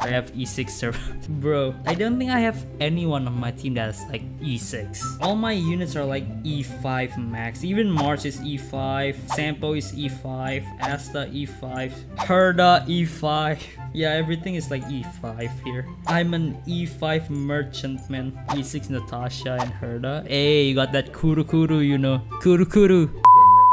I have E6 server. Bro, I don't think I have anyone on my team that's like E6. All my units are like E5 max. Even March is E5, Sampo is E5, Asta E5, Herda E5. Yeah, everything is like E5 here. I'm an E5 merchant, man. E6 Natasha and Herda. Hey, you got that Kuru Kuru, you know. Kuru Kuru.